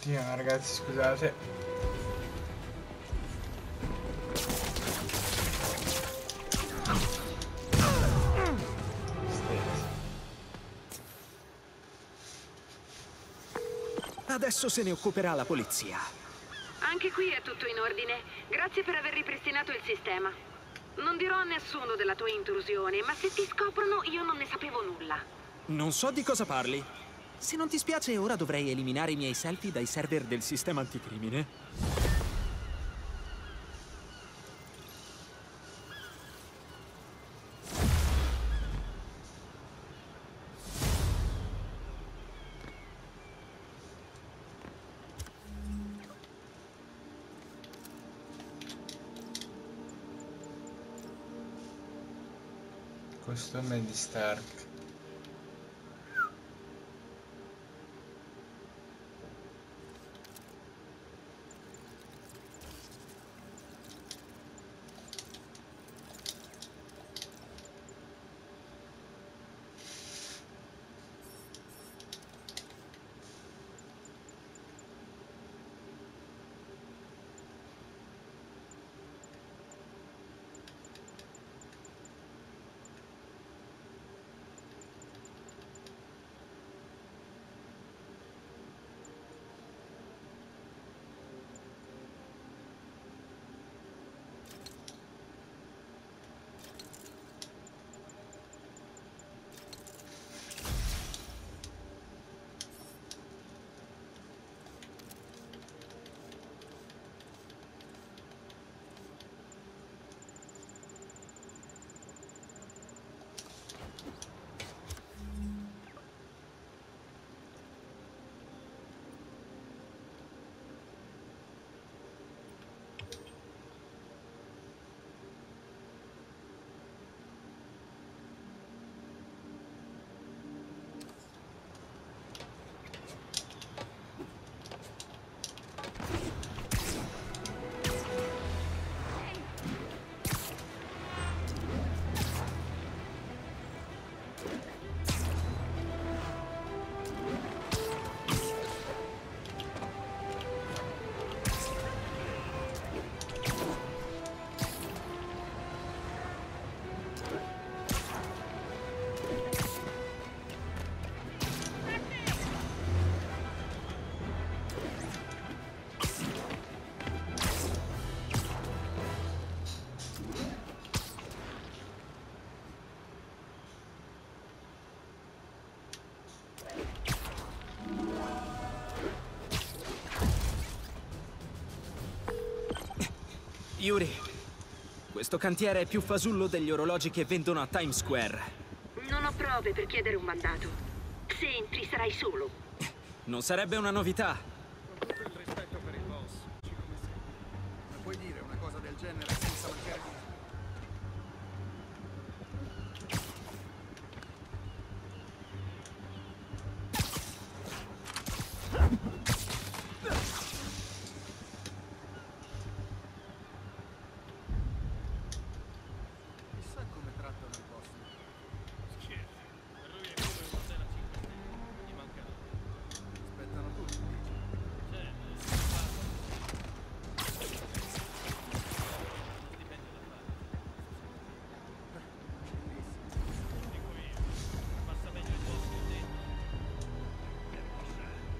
attimo ragazzi, scusate. Adesso se ne occuperà la polizia. Anche qui è tutto in ordine. Grazie per aver ripristinato il sistema. Non dirò a nessuno della tua intrusione, ma se ti scoprono io non ne sapevo nulla. Non so di cosa parli. Se non ti spiace, ora dovrei eliminare i miei selfie dai server del sistema anticrimine. Costume di Stark. Yuri, questo cantiere è più fasullo degli orologi che vendono a Times Square. Non ho prove per chiedere un mandato. Se entri sarai solo. Non sarebbe una novità. Con tutto il rispetto per il boss, ci come sei. Ma puoi dire una cosa del genere senza mancare di... Chissà come trattano il boss. Scherzi, per lui è come un hotel a 5 stelle, gli manca l'ora. Aspettano tutti, dici. Certo, stipendio da fare. Bellissimo. Dico io, passa meglio il boss che dentro. Che mossa.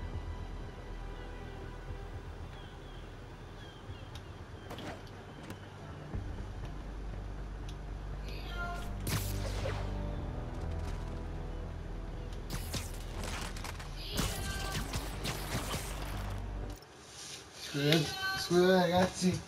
Scusate ragazzi.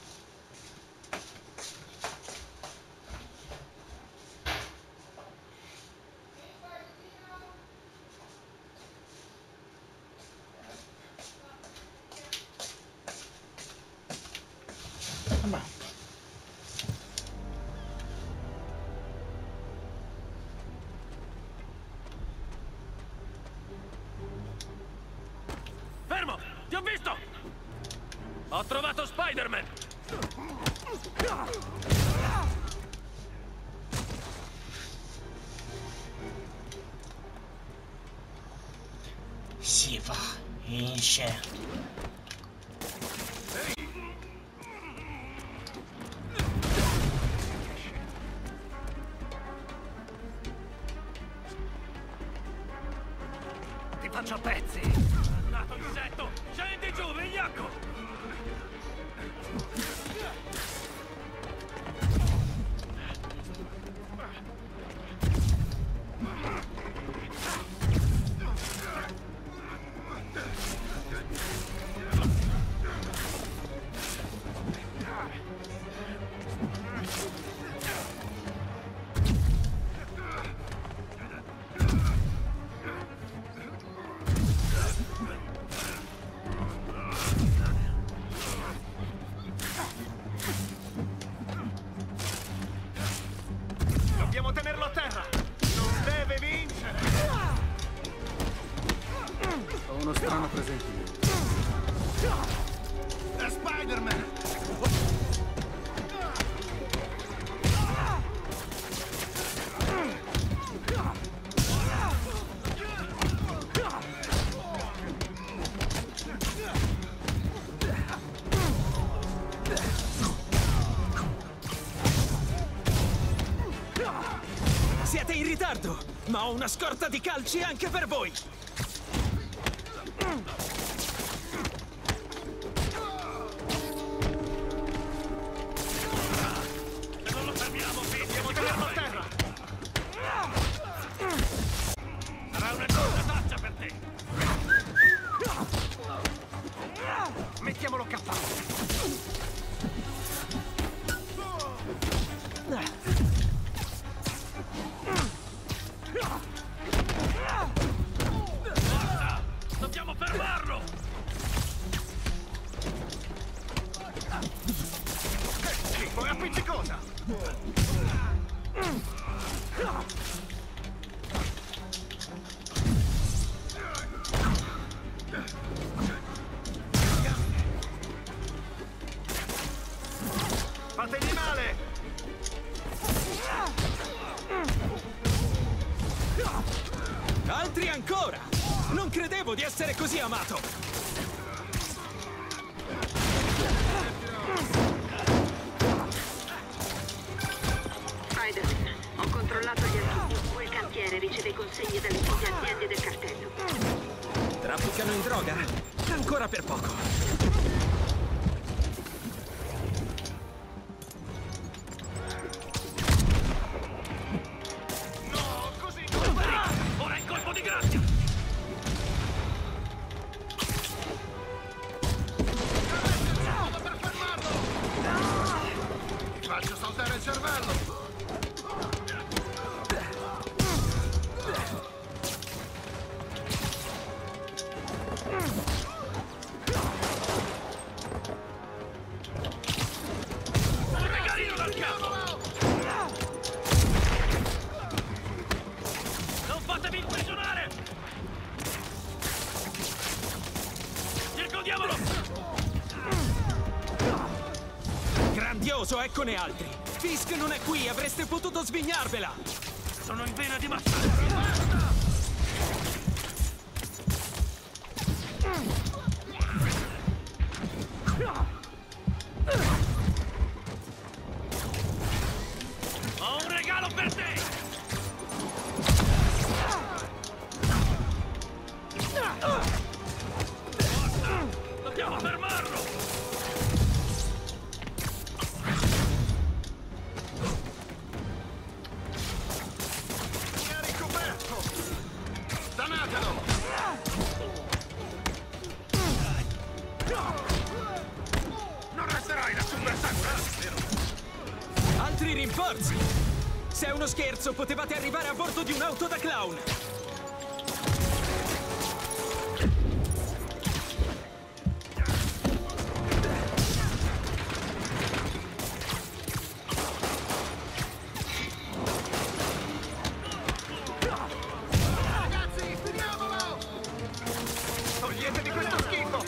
Vabbè. Fermo! Ti ho visto! Ho trovato Spider-Man! Si va Finisce. Ti faccio a pezzi! Andato insetto! Scendi giù, vigliacco! Dobbiamo tenerlo a terra! Non deve vincere! Ho uno strano presentito. È Spider-Man! Siete in ritardo, ma ho una scorta di calci anche per voi! Se non lo fermiamo, dobbiamo tenerlo a terra! Sarà una giornata taccia per te! Mettiamolo KO! Dobbiamo fermarlo! Schifo, è appiccicosa! Fategli male! Altri ancora! Non credevo di essere così amato! Spider-Man, ho controllato gli archivi. Quel cantiere riceve consegni dalle tue aziende del cartello. Trafficano in droga? Ancora per poco. No, così non va! Ora è colpo di grazia! Per fermarlo! Ti faccio saltare il cervello! Un regalino dal capo! Non fatevi imprigionare! Circondiamolo! Grandioso, eccone altri! Fisk non è qui, avreste potuto svignarvela! Sono in vena di massacro! Ho un regalo per te! Dobbiamo fermarlo! Mi ha ricoperto! Danatelo! Non resterai da super vero? Altri rinforzi! Se è uno scherzo, potevate arrivare a bordo di un'auto da clown! Ragazzi, finiamolo! Toglietevi questo schifo!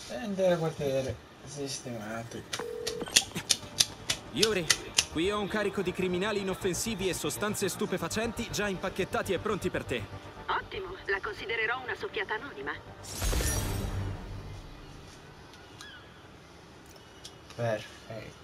E intero quartiere sistemato. Yuri, qui ho un carico di criminali inoffensivi e sostanze stupefacenti già impacchettati e pronti per te. Ottimo, la considererò una soffiata anonima. Perfetto.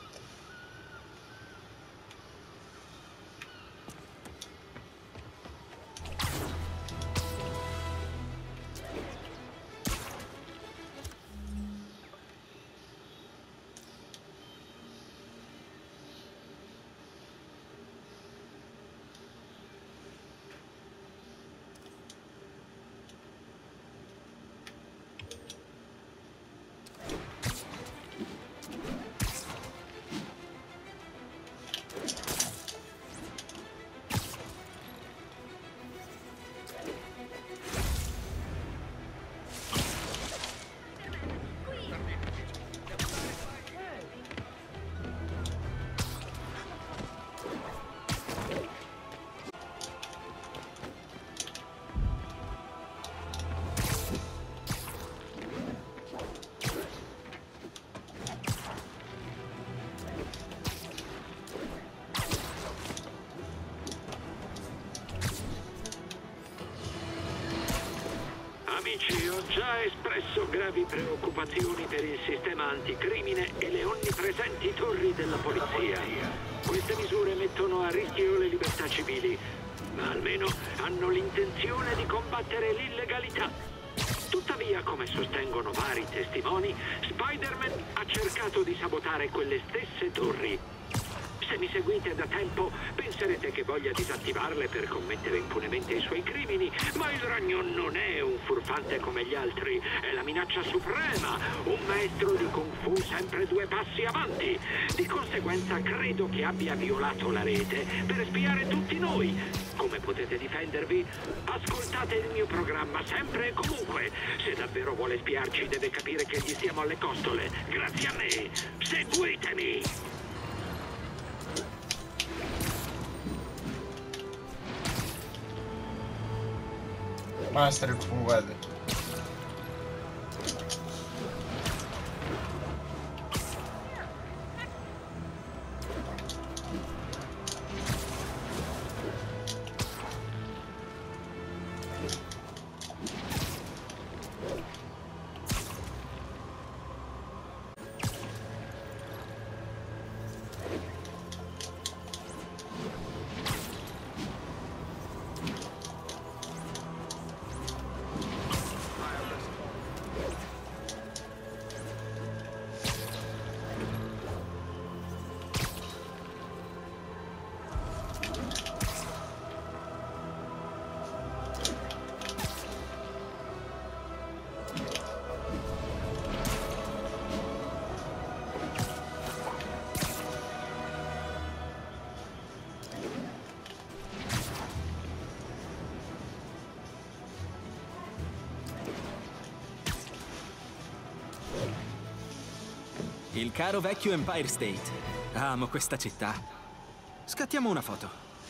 Amici, ho già espresso gravi preoccupazioni per il sistema anticrimine e le onnipresenti torri della polizia. Queste misure mettono a rischio le libertà civili, ma almeno hanno l'intenzione di combattere l'illegalità. Tuttavia, come sostengono vari testimoni, Spider-Man ha cercato di sabotare quelle stesse torri. Se mi seguite da tempo, penserete che voglia disattivarle per commettere impunemente i suoi crimini, ma il ragno non è un furfante come gli altri, è la minaccia suprema, un maestro di Kung Fu sempre 2 passi avanti. Di conseguenza credo che abbia violato la rete per spiare tutti noi. Come potete difendervi? Ascoltate il mio programma sempre e comunque. Se davvero vuole spiarci, deve capire che gli stiamo alle costole. Grazie a me. Seguitemi! Master Fu, guarda. Il caro vecchio Empire State. Amo questa città. Scattiamo una foto.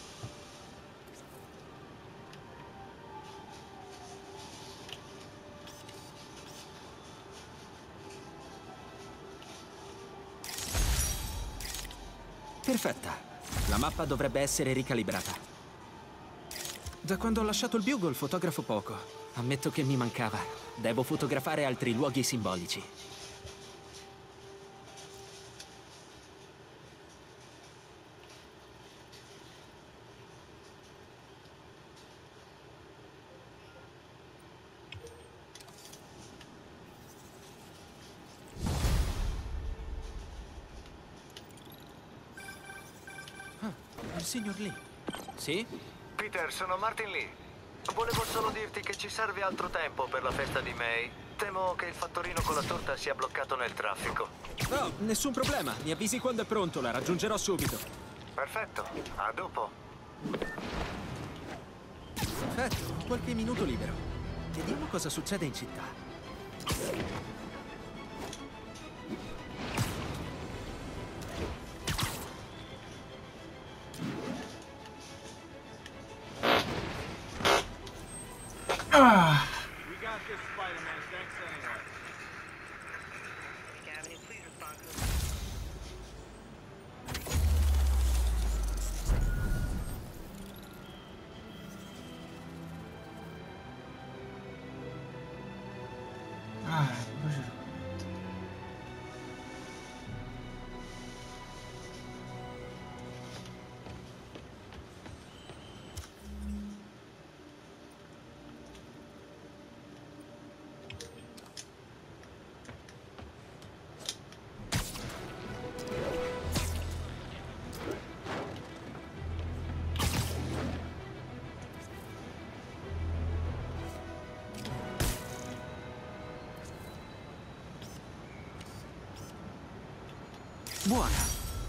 Perfetta. La mappa dovrebbe essere ricalibrata. Da quando ho lasciato il Bugle fotografo poco. Ammetto che mi mancava. Devo fotografare altri luoghi simbolici. Il signor Lee. Sì? Peter, sono Martin Lee. Volevo solo dirti che ci serve altro tempo per la festa di May. Temo che il fattorino con la torta sia bloccato nel traffico. No, nessun problema. Mi avvisi quando è pronto, la raggiungerò subito. Perfetto, a dopo. Perfetto, ho qualche minuto libero. Vediamo cosa succede in città. We got this, Spider-Man. Thanks anyway. Buona.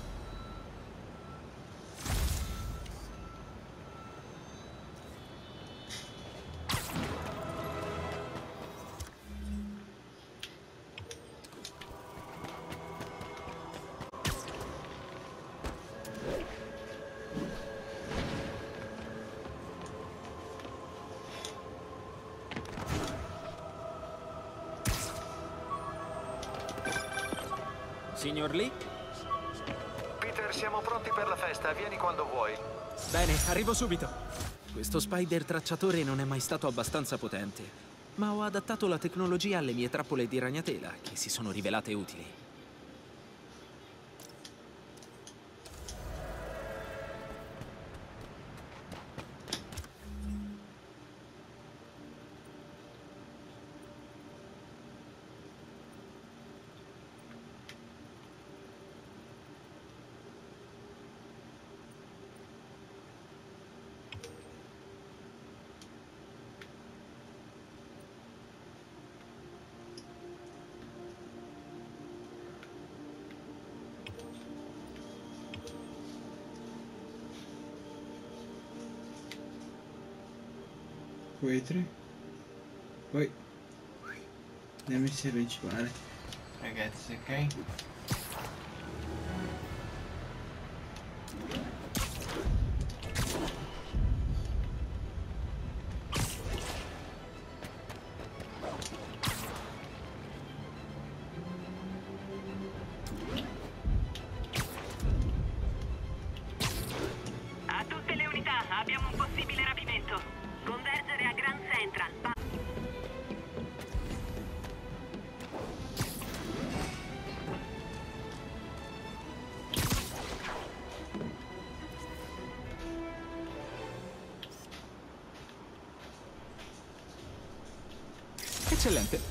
Signor Lee? Peter, siamo pronti per la festa. Vieni quando vuoi. Bene, arrivo subito. Questo spider tracciatore non è mai stato abbastanza potente, ma ho adattato la tecnologia alle mie trappole di ragnatela, che si sono rivelate utili. Poi nella missione principale, ragazzi, ok? A tutte le unità, abbiamo un possibile rapimento. Convergere a Grand Central. Eccellente.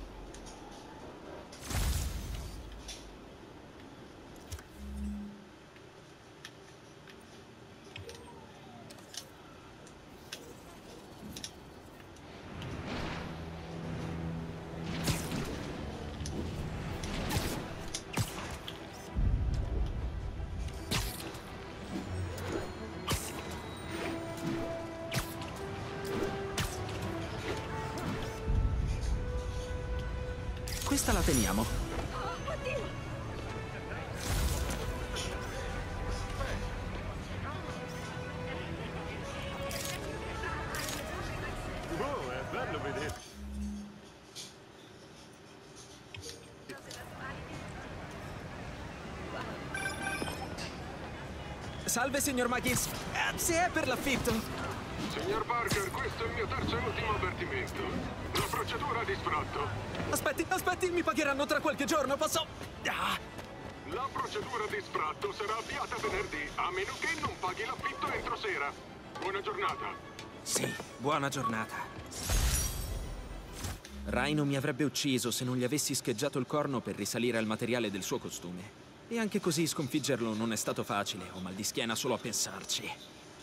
Questa la teniamo. Oh, è bello vedere. Salve, signor Maggins. Se è per l'affitto. Signor Parker, questo è il mio terzo e ultimo avvertimento. La procedura di sfratto. Aspetti, mi pagheranno tra qualche giorno, posso... Ah. La procedura di sfratto sarà avviata venerdì, a meno che non paghi l'affitto entro sera. Buona giornata. Sì, buona giornata. Rhino mi avrebbe ucciso se non gli avessi scheggiato il corno per risalire al materiale del suo costume. E anche così sconfiggerlo non è stato facile, ho mal di schiena solo a pensarci.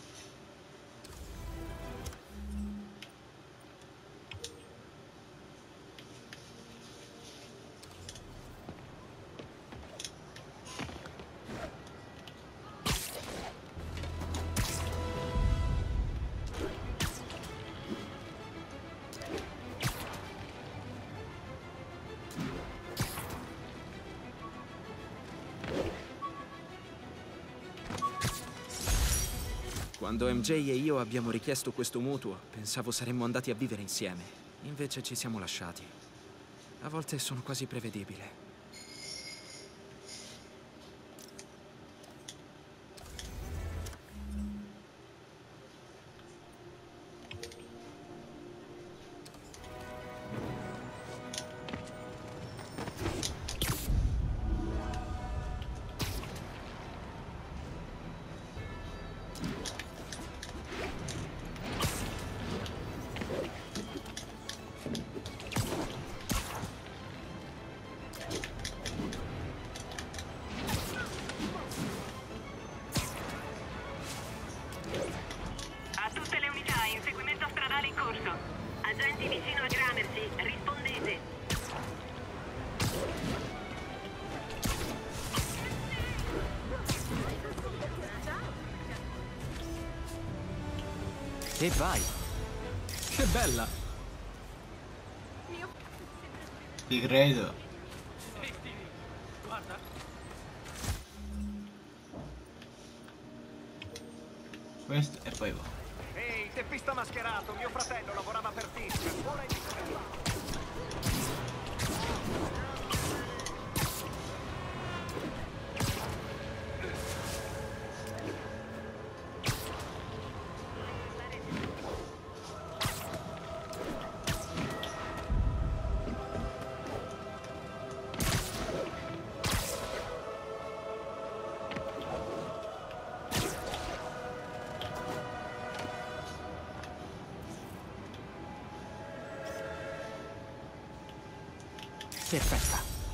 Quando MJ e io abbiamo richiesto questo mutuo, pensavo saremmo andati a vivere insieme. Invece ci siamo lasciati. A volte sono quasi prevedibile. E vai! Che bella! Ti credo. Guarda. Questo e poi va. Ehi, teppista mascherato, mio fratello lavorava per Fisk. Ora è Perfetta.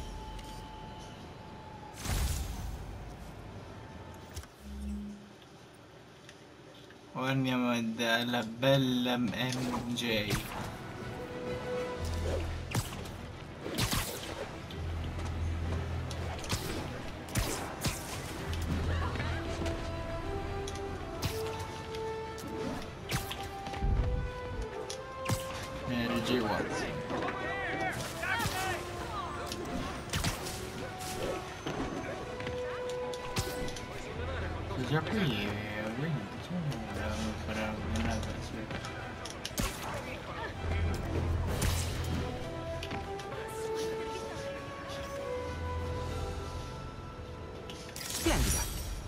Ora andiamo dalla bella MJ. RJ Watson. Già qui ovviamente diciamo farà una cosa. Splendida.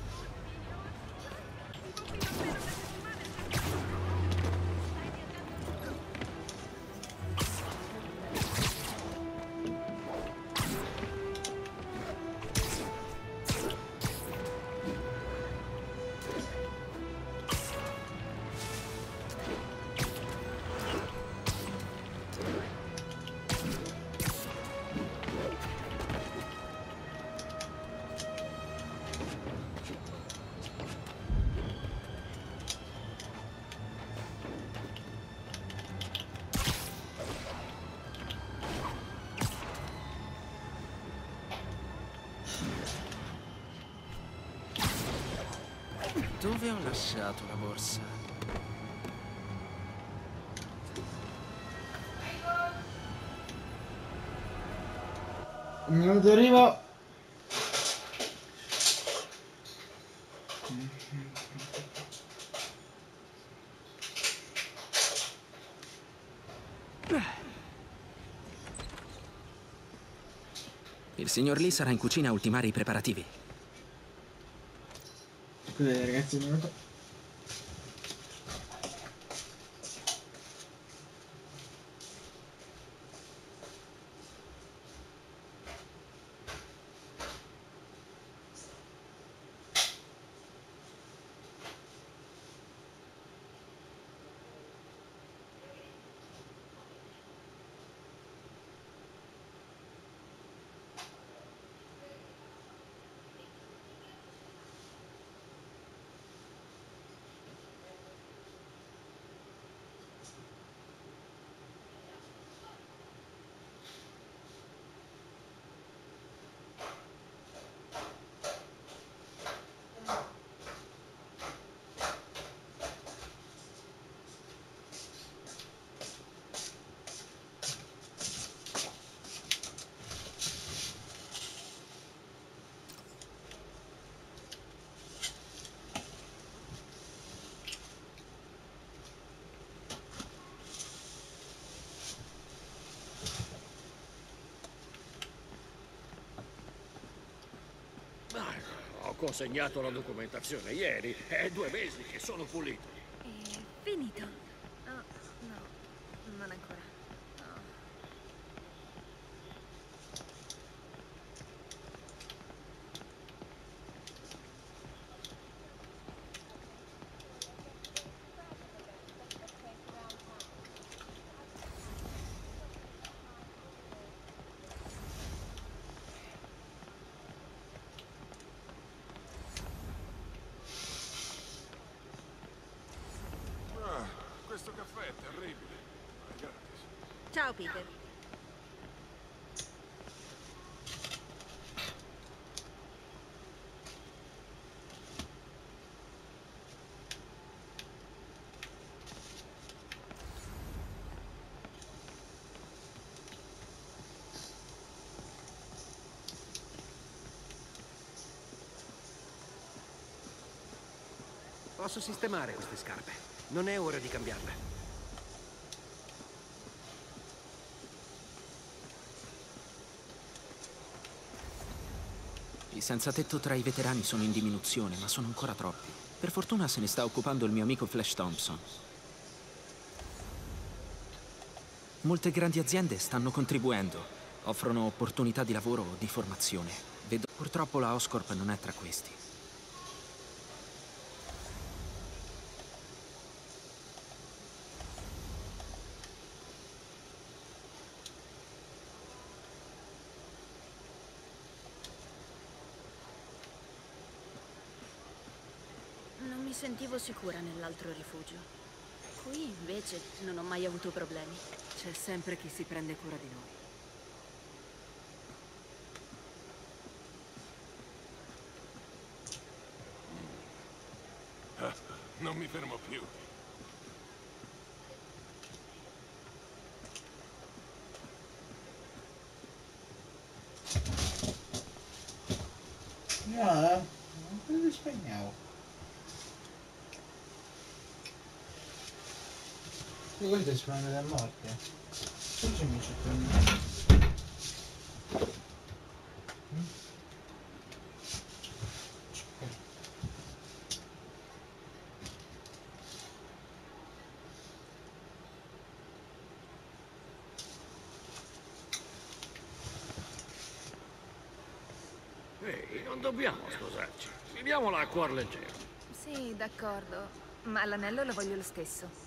Dove ho lasciato la borsa? Un minuto arrivo. Il signor Lee sarà in cucina a ultimare i preparativi. Scusate ragazzi, un minuto. Ho consegnato la documentazione ieri. È 2 mesi che sono pulito. È finito? Oh, no, non ancora. No. Questo caffè è terribile. Ma è gratis. Ciao, Peter. Posso sistemare queste scarpe. Non è ora di cambiarle. I senzatetto tra i veterani sono in diminuzione, ma sono ancora troppi. Per fortuna se ne sta occupando il mio amico Flash Thompson. Molte grandi aziende stanno contribuendo, offrono opportunità di lavoro o di formazione. Vedo purtroppo la Oscorp non è tra questi. Non mi sentivo sicura nell'altro rifugio. Qui invece non ho mai avuto problemi. C'è sempre chi si prende cura di noi. Non mi fermo più. No, non ti spegnavo. E questo è il suono della morte. Cosa mi c'è preso? Ehi, non dobbiamo sposarci. Viviamola a cuor leggero. Sì, d'accordo. Ma l'anello lo voglio lo stesso.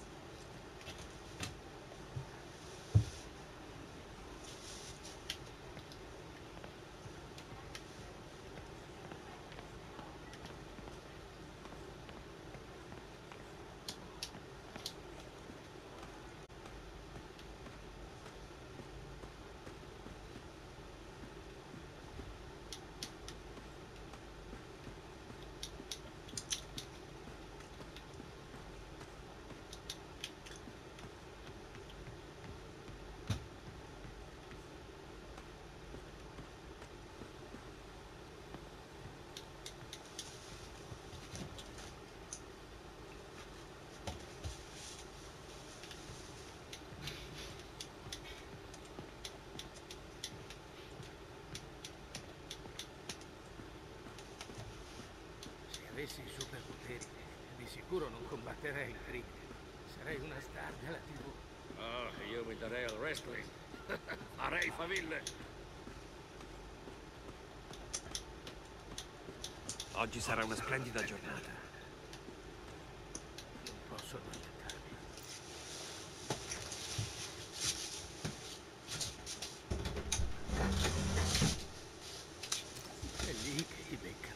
Se avessi i superpoteri, di sicuro non combatterei il crimine. Sarei una star della TV. Oh, io mi darei al wrestling. Farei faville. Oggi sarà una splendida giornata. Non posso addormentarmi. È lì che ti beccano.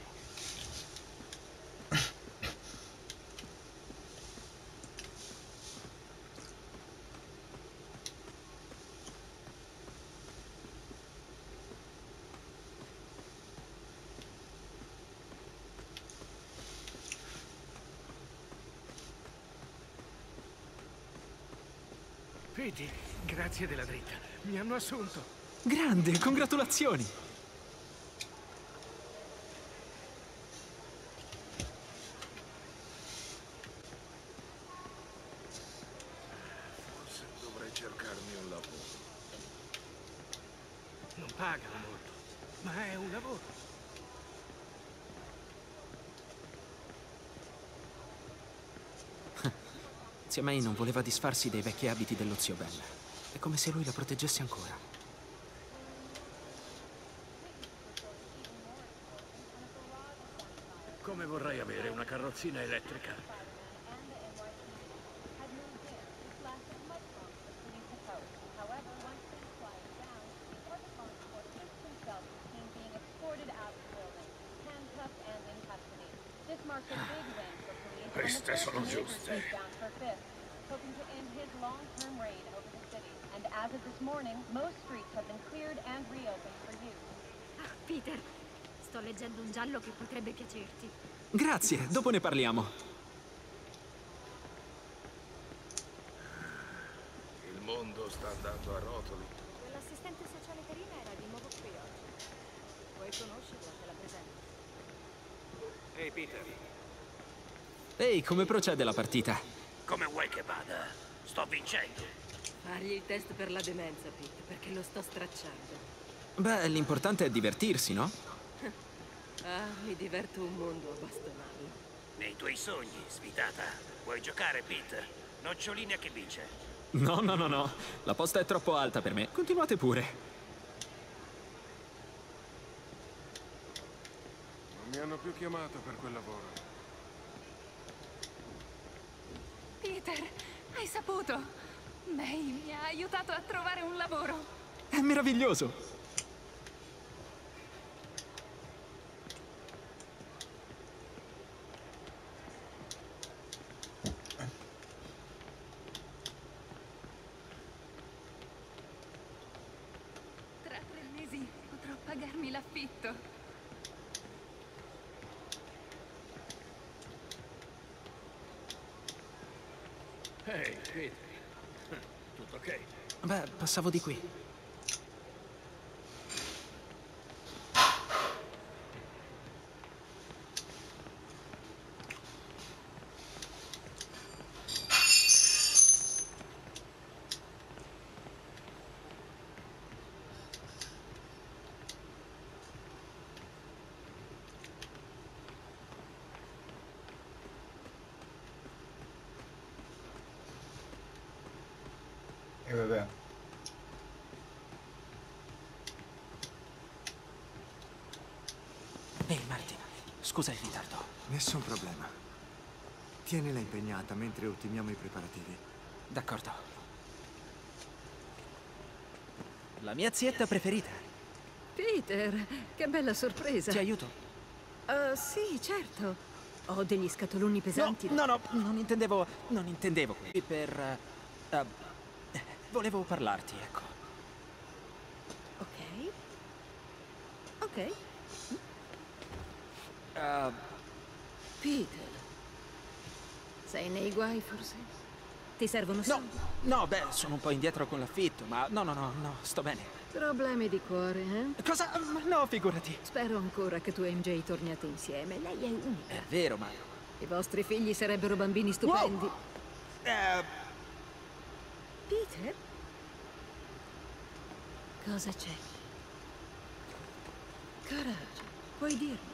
Vedi, grazie della dritta. Mi hanno assunto. Grande, congratulazioni! Forse dovrei cercarmi un lavoro. Non pagano molto, ma è un lavoro. Zia May non voleva disfarsi dei vecchi abiti dello zio Ben. È come se lui la proteggesse ancora. Come vorrei avere una carrozzina elettrica. Queste sono giuste. Peter, sto leggendo un giallo che potrebbe piacerti. Grazie, dopo ne parliamo. Il mondo sta andando a rotoli. Quell'assistente sociale carina era di nuovo qui oggi. Vuoi conoscerla? Te la presento. Ehi, Peter. Ehi, come procede la partita? Come vuoi che vada? Sto vincendo. Fagli il test per la demenza, Pete, perché lo sto stracciando. Beh, l'importante è divertirsi, no? Ah, mi diverto un mondo a bastonarlo. Nei tuoi sogni, sfidata. Vuoi giocare, Pete? Nocciolini a chi vince. No, no, no, no. La posta è troppo alta per me. Continuate pure. Non mi hanno più chiamato per quel lavoro. Peter, hai saputo? May mi ha aiutato a trovare un lavoro. È meraviglioso. Tra 3 mesi potrò pagarmi l'affitto. Ehi, Pete. Tutto ok? Beh, passavo di qui. E vabbè. Ehi, Martin, scusa il ritardo. Nessun problema. Tienila impegnata mentre ottimiamo i preparativi. D'accordo. La mia zietta preferita. Peter, che bella sorpresa. Ti aiuto? Sì, certo. Ho degli scatoloni pesanti. No, non intendevo qui per... volevo parlarti, ecco. Ok. Ok. Peter. Sei nei guai, forse? Ti servono soldi? No, beh, sono un po' indietro con l'affitto, ma no, sto bene. Problemi di cuore, eh? Cosa? Ma no, figurati. Spero ancora che tu e MJ torniate insieme. Lei è unica. È vero, ma... I vostri figli sarebbero bambini stupendi. Peter? Cosa c'è? Coraggio, puoi dirmi.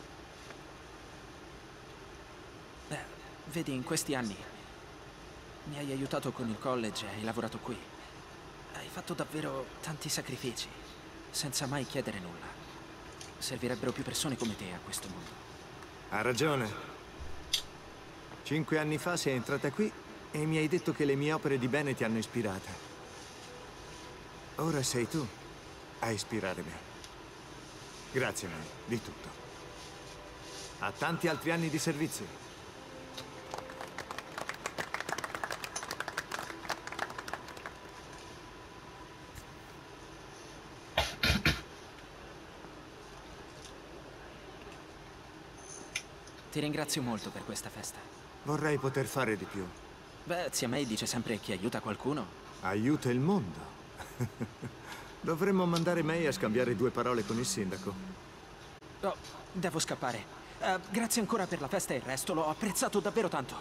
Beh, vedi, in questi anni mi hai aiutato con il college e hai lavorato qui. Hai fatto davvero tanti sacrifici, senza mai chiedere nulla. Servirebbero più persone come te a questo mondo. Ha ragione. 5 anni fa sei entrata qui e mi hai detto che le mie opere di bene ti hanno ispirata. Ora sei tu a ispirare me. Grazie, May, di tutto. A tanti altri anni di servizio. Ti ringrazio molto per questa festa. Vorrei poter fare di più. Beh, zia May dice sempre che aiuta qualcuno. Aiuta il mondo. Dovremmo mandare May a scambiare 2 parole con il sindaco. Oh, devo scappare. Grazie ancora per la festa e il resto, l'ho apprezzato davvero tanto.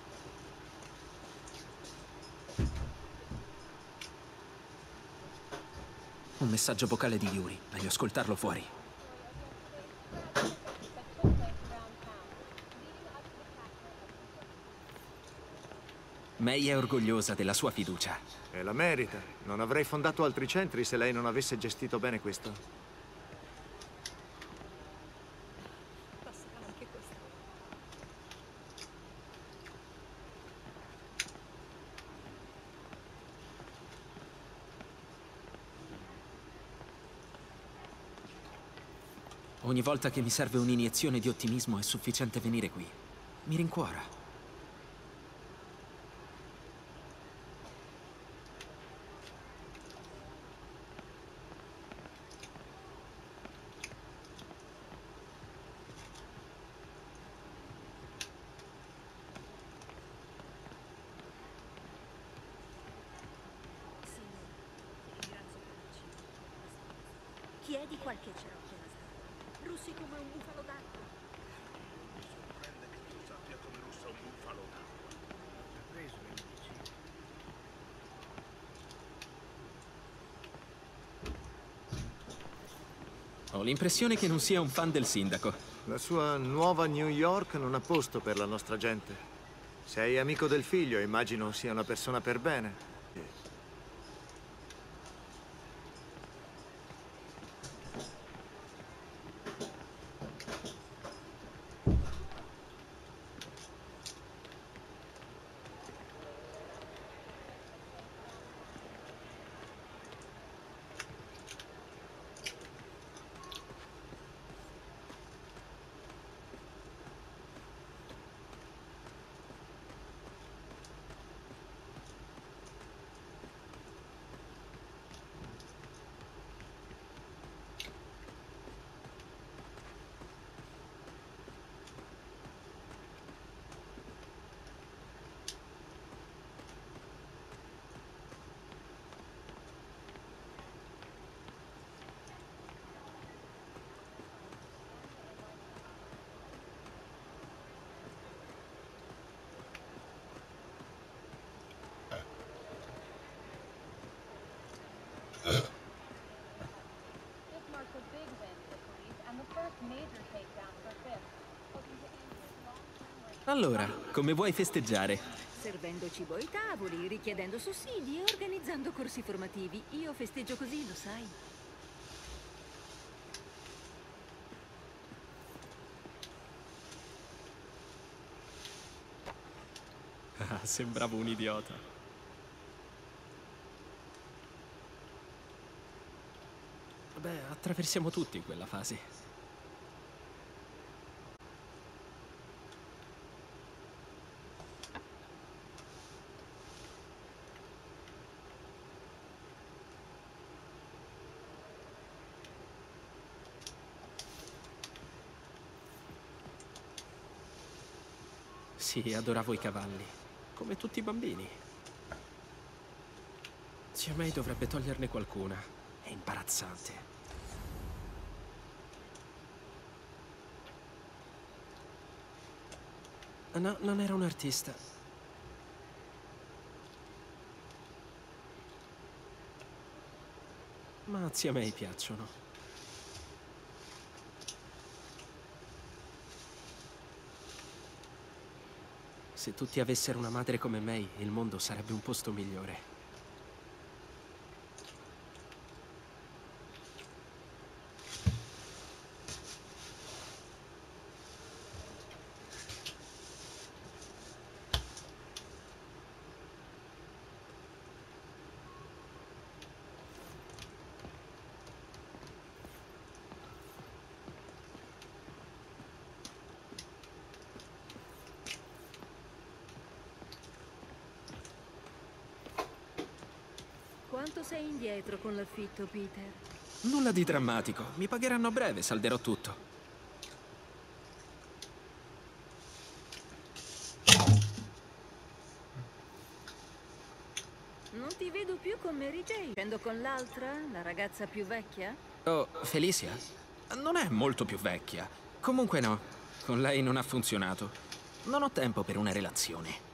Un messaggio vocale di Yuri, meglio ascoltarlo fuori. May è orgogliosa della sua fiducia. E la merita. Non avrei fondato altri centri se lei non avesse gestito bene questo. Passerà anche questo. Ogni volta che mi serve un'iniezione di ottimismo è sufficiente venire qui. Mi rincuora. Chiedi qualche cerotto nasale. Russi come un bufalo d'acqua. Mi sorprende che tu sappia come russa altro bufalo. Preso le medicine. Ho l'impressione che non sia un fan del sindaco. La sua nuova New York non ha posto per la nostra gente. Sei amico del figlio, immagino sia una persona per bene. Allora, come vuoi festeggiare? Servendo cibo ai tavoli, richiedendo sussidi e organizzando corsi formativi. Io festeggio così, lo sai. Ah, sembravo un idiota. Beh, attraversiamo tutti quella fase. Sì, adoravo i cavalli, come tutti i bambini. Zia May dovrebbe toglierne qualcuna. È imbarazzante. No, non era un artista. Ma a zia May piacciono. Se tutti avessero una madre come May, il mondo sarebbe un posto migliore. Quanto sei indietro con l'affitto, Peter? Nulla di drammatico. Mi pagheranno a breve, salderò tutto. Non ti vedo più con Mary Jane. Scendo con l'altra, la ragazza più vecchia? Oh, Felicia? Non è molto più vecchia. Comunque no, con lei non ha funzionato. Non ho tempo per una relazione.